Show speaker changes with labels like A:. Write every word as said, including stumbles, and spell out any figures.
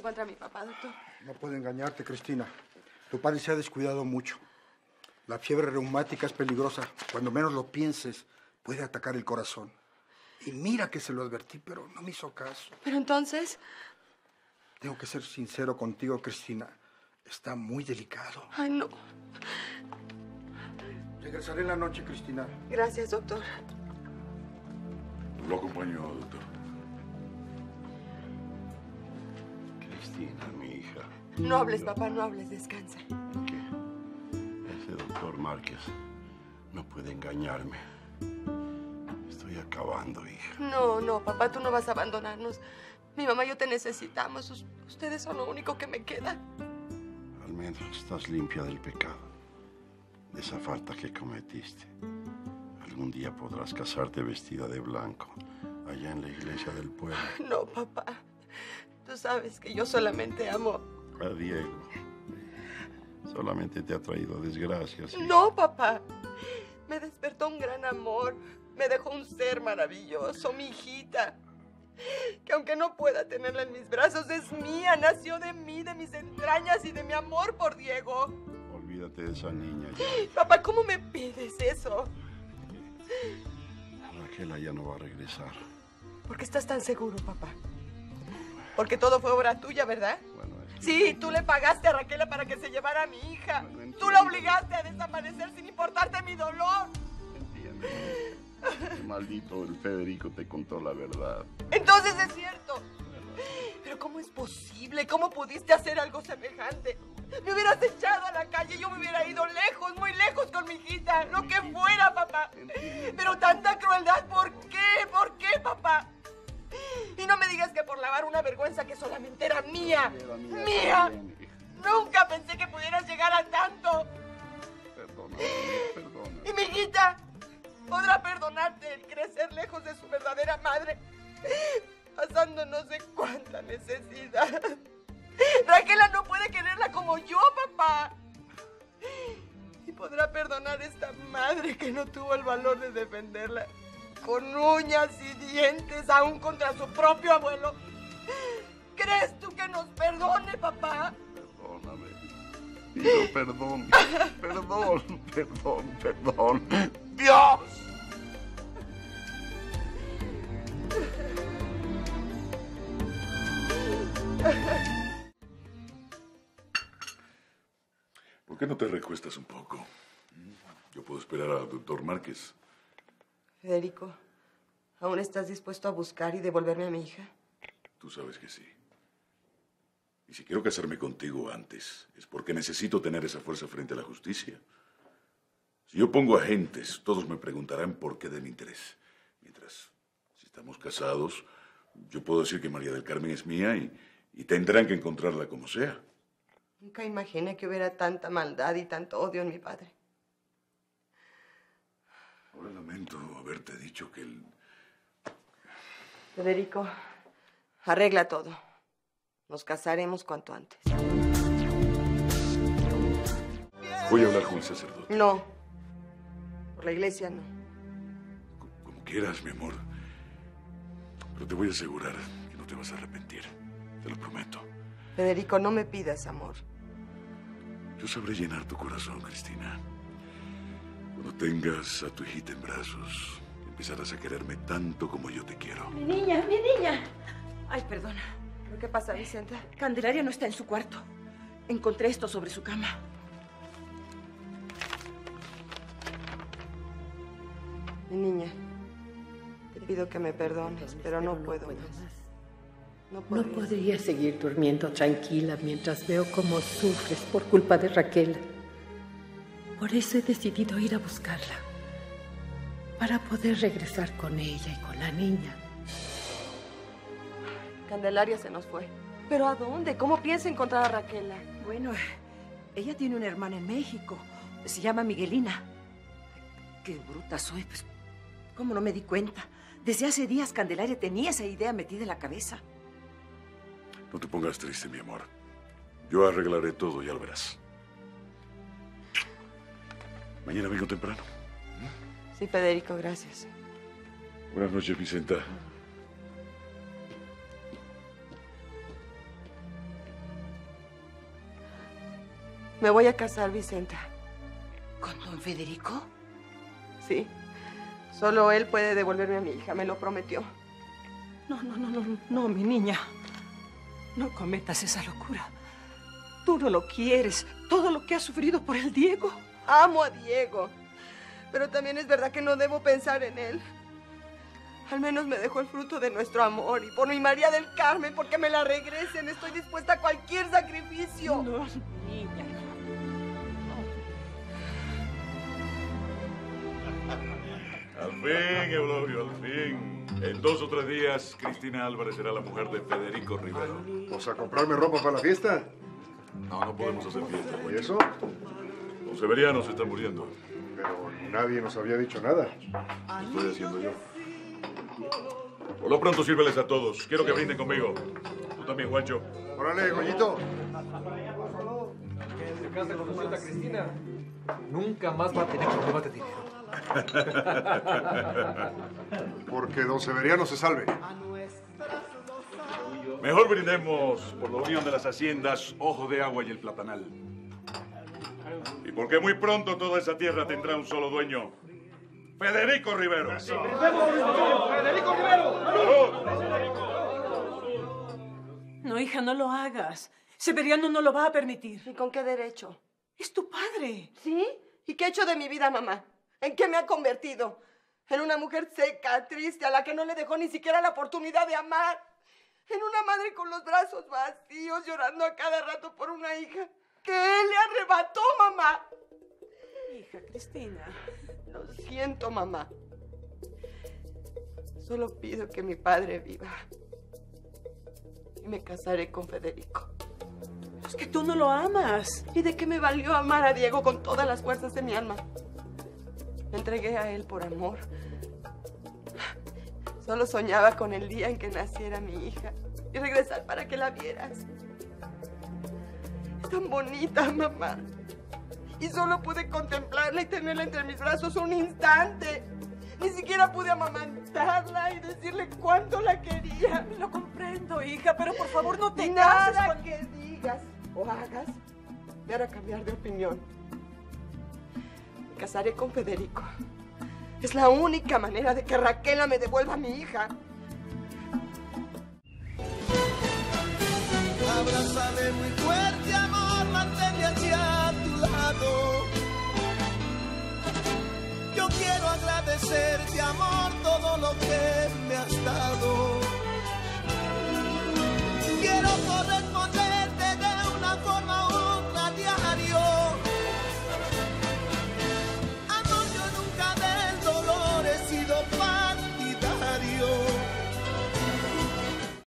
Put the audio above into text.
A: encuentra mi papá, doctor?
B: No puedo engañarte, Cristina. Tu padre se ha descuidado mucho. La fiebre reumática es peligrosa. Cuando menos lo pienses, puede atacar el corazón. Y mira que se lo advertí, pero no me hizo caso.
A: Pero entonces...
B: Tengo que ser sincero contigo, Cristina. Está muy delicado.
A: Ay, no.
B: Regresaré en la noche, Cristina.
A: Gracias, doctor.
C: Lo acompaño, doctor.
D: Cristina, mi hija.
A: No hables, papá, no hables. Descansa.
D: ¿Qué? Ese doctor Márquez no puede engañarme. Estoy acabando, hija.
A: No, no, papá, tú no vas a abandonarnos. Mi mamá y yo te necesitamos. Us- ustedes son lo único que me queda.
D: Al menos estás limpia del pecado, de esa falta que cometiste. Algún día podrás casarte vestida de blanco, allá en la iglesia del pueblo.
A: No, papá. Tú sabes que yo solamente amo...
D: A Diego. Solamente te ha traído desgracias. hija.
A: No, papá. Me despertó un gran amor. Me dejó un ser maravilloso, mi hijita. Que aunque no pueda tenerla en mis brazos, es mía. Nació de mí, de mis entrañas y de mi amor por Diego.
D: Olvídate de esa niña ya.
A: Papá, ¿cómo me pides eso?
D: Raquel ya no va a regresar.
A: ¿Por qué estás tan seguro, papá? Porque todo fue obra tuya, ¿verdad?
D: Bueno, es que...
A: Sí, tú le pagaste a Raquel para que se llevara a mi hija.
D: No, no entiendo.
A: Tú la obligaste a desaparecer sin importarte mi dolor.
D: Entiende. El maldito el Federico te contó la verdad.
A: Entonces es cierto. Pero ¿cómo es posible? ¿Cómo pudiste hacer algo semejante? Me hubieras echado a la calle, yo me hubiera ido lejos, muy lejos con mi hijita. Lo que fuera, papá. Pero tanta crueldad, ¿por qué? ¿Por qué, papá? Y no me digas que por lavar una vergüenza que solamente era mía.
D: Era mía
A: ¡Mía!
D: también, hija.
A: Nunca pensé que pudieras llegar a tanto.
D: Perdóname, perdóname.
A: Y mi hijita podrá perdonarte el crecer lejos de su verdadera madre, pasando no sé cuánta necesidad. Raquela no puede quererla como yo, papá. Y podrá perdonar esta madre que no tuvo el valor de defenderla con uñas y dientes, aún contra su propio abuelo. ¿Crees tú que nos perdone, papá?
D: Perdóname. Pido perdón. Perdón, perdón, perdón. ¡Dios!
C: ¿Por qué no te recuestas un poco? Yo puedo esperar al doctor Márquez.
A: Federico, ¿aún estás dispuesto a buscar y devolverme a mi hija?
C: Tú sabes que sí. Y si quiero casarme contigo antes, es porque necesito tener esa fuerza frente a la justicia. Si yo pongo agentes, todos me preguntarán por qué de mi interés. Mientras, si estamos casados, yo puedo decir que María del Carmen es mía y, y tendrán que encontrarla como sea.
A: Nunca imaginé que hubiera tanta maldad y tanto odio en mi padre.
C: Ahora lamento haberte dicho que él...
A: Federico, arregla todo. Nos casaremos cuanto antes.
C: Voy a hablar con el sacerdote.
A: No. Por la iglesia, no.
C: Como quieras, mi amor. Pero te voy a asegurar que no te vas a arrepentir. Te lo prometo.
A: Federico, no me pidas amor.
C: Yo sabré llenar tu corazón, Cristina. Cuando tengas a tu hijita en brazos, empezarás a quererme tanto como yo te quiero.
E: Mi niña, mi niña.
A: Ay, perdona. ¿Pero qué pasa, Vicenta?
E: Candelaria no está en su cuarto. Encontré esto sobre su cama.
A: Mi niña, te pido que me perdones, pero no puedo más. No
F: No
A: podría.
F: podría seguir durmiendo tranquila mientras veo cómo sufres por culpa de Raquel. Por eso he decidido ir a buscarla, para poder regresar con ella y con la niña.
A: Candelaria se nos fue. ¿Pero a dónde? ¿Cómo piensa encontrar a Raquela?
E: Bueno, ella tiene una hermana en México. Se llama Miguelina. Qué bruta soy, pues. ¿Cómo no me di cuenta? Desde hace días Candelaria tenía esa idea metida en la cabeza.
C: No te pongas triste, mi amor. Yo arreglaré todo, ya lo verás. Mañana vengo temprano.
A: Sí, Federico, gracias.
C: Buenas noches, Vicenta.
A: Me voy a casar, Vicenta.
E: ¿Con don Federico?
A: Sí. Solo él puede devolverme a mi hija, me lo prometió.
E: No, no, no, no, no, mi niña. No cometas esa locura. Tú no lo quieres. Todo lo que has sufrido por el Diego.
A: Amo a Diego. Pero también es verdad que no debo pensar en él. Al menos me dejó el fruto de nuestro amor. Y por mi María del Carmen, porque me la regresen, estoy dispuesta a cualquier sacrificio.
E: No, niña.
C: Al fin, Eulogio, al fin. En dos o tres días, Cristina Álvarez será la mujer de Federico Rivero.
G: ¿Vas a comprarme ropa para la fiesta?
C: No, no podemos hacer fiesta.
G: ¿Y eso?
C: Don Severiano se está muriendo.
G: Pero nadie nos había dicho nada.
C: Lo estoy haciendo yo. Por lo pronto, sírveles a todos. Quiero que brinden conmigo. Tú también, Juancho.
G: Órale, Goyito.
H: Se casa con nuestra Cristina. Nunca más va a tener problemas de dinero.
G: Porque don Severiano se salve.
C: Mejor brindemos por la unión de las haciendas Ojo de Agua y el Platanal. Y porque muy pronto toda esa tierra tendrá un solo dueño. Federico Rivero.
H: ¡Federico Rivero!
E: No, hija, no lo hagas. Severiano no lo va a permitir.
A: ¿Y con qué derecho?
E: Es tu padre.
A: ¿Sí? ¿Y qué he hecho de mi vida, mamá? ¿En qué me ha convertido? En una mujer seca, triste, a la que no le dejó ni siquiera la oportunidad de amar. En una madre con los brazos vacíos, llorando a cada rato por una hija que él le arrebató, mamá.
E: Hija, Cristina.
A: Lo siento, mamá. Solo pido que mi padre viva. Y me casaré con Federico.
E: Es que tú no lo amas.
A: ¿Y de qué me valió amar a Diego con todas las fuerzas de mi alma? Me entregué a él por amor. Solo soñaba con el día en que naciera mi hija y regresar para que la vieras. Es tan bonita, mamá. Y solo pude contemplarla y tenerla entre mis brazos un instante. Ni siquiera pude amamantarla y decirle cuánto la quería.
E: Lo comprendo, hija, pero por favor no te
A: Nada
E: cases con...
A: que digas o hagas me hará cambiar de opinión. Me casaré con Federico. Es la única manera de que Raquela me devuelva a mi hija.
I: Abrázame muy fuerte, amor, manténme hacia tu lado. Yo quiero agradecerte, amor, todo lo que me has dado.